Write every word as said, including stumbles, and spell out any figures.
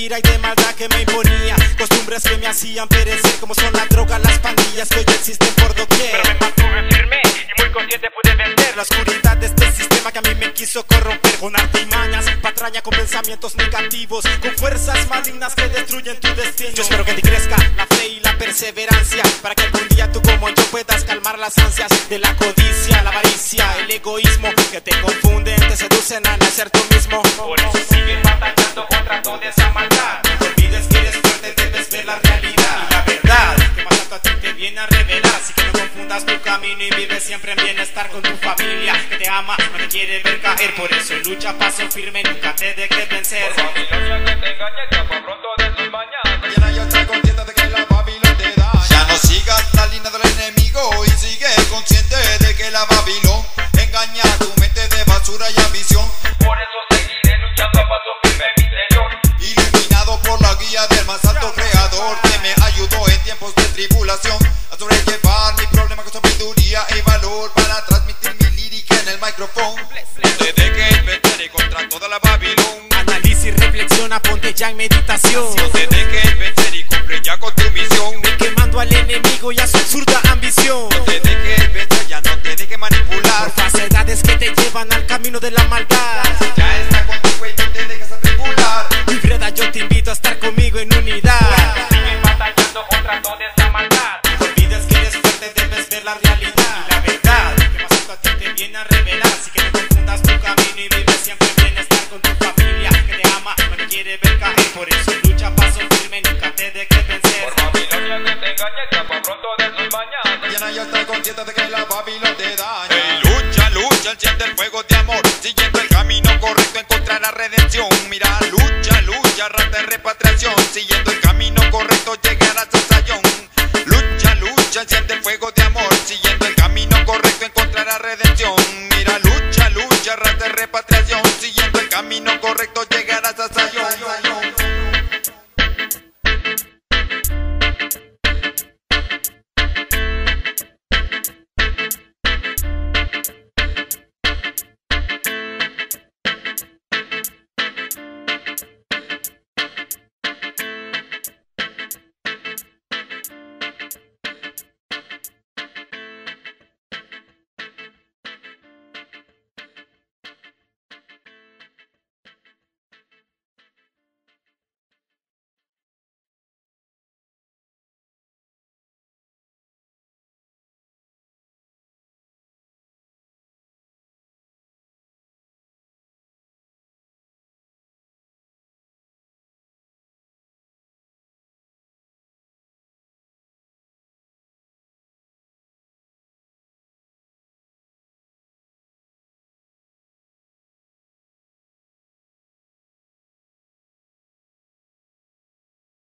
mentira y de maldad que me imponía, costumbres que me hacían perecer, como son la droga, las pandillas que hoy existen por doquier. Pero me mantuve firme y muy consciente pude vencer la oscuridad de este sistema que a mí me quiso corromper, con artimañas, patraña, con pensamientos negativos, con fuerzas malignas que destruyen tu destino. Yo espero que en ti crezca la fe y la perseverancia, para que algún día tú como yo puedas calmar las ansias de la codicia, la avaricia, el egoísmo, que te confunden, te seducen a nacer tú mismo. Por eso sigues batallando contra toda esa maldad. No olvides que eres fuerte, debes ver la realidad y la verdad que más tanto a ti te viene a revelar. Así que no confundas tu camino y vive siempre en bienestar con tu familia, que te ama, no te quiere ver caer. Por eso lucha, paso firme, nunca te dejes vencer. Por Babilonia que te engaña, escapa pronto de sus mañanas. Mañana yo estoy consciente de que la Babilón te da. Ya no sigas la línea del enemigo y sigue consciente de que la Babilón engaña tu mente de basura y ambición. Por eso seguiré luchando a paso firme en mi interior, iluminado por la guía del más alto creador, que me ayudó en tiempos de tribulación a sobrellevar mi problema con sabiduría y valor, para transmitir mi lírica en el micrófono. No te dejes vencer y contra toda la Babilón. Analiza y reflexiona, ponte ya en meditación. No te dejes vencer y cumple ya con tu misión. Ve quemando al enemigo y a su absurda ambición. No te dejes vencer, ya no te dejes manipular por falsedades que te llevan al camino de la maldad.